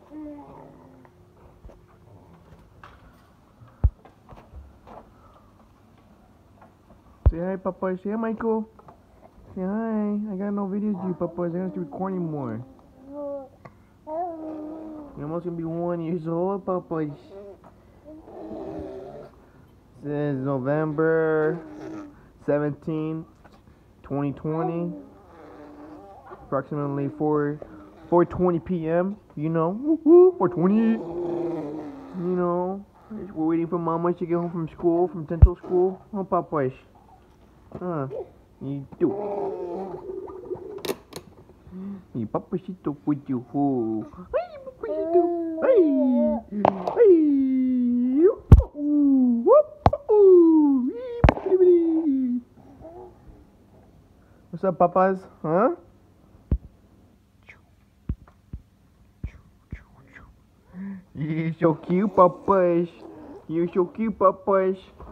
Say hi, Papa. Say hi, Michael. Say hi. I got no videos of you, Papa. I have to record anymore. You're almost gonna be 1 year old, Papa. Says November 17, 2020, approximately 4:20 p.m. You know, woo-hoo, 4:20. You know, we're waiting for Mama to get home from school, from dental school. Oh, Papa. You do. Y papacito puto. Ay, papacito. Ay. Ay. What's up, papas? Huh? You're so cute, papas. You're so cute, papas.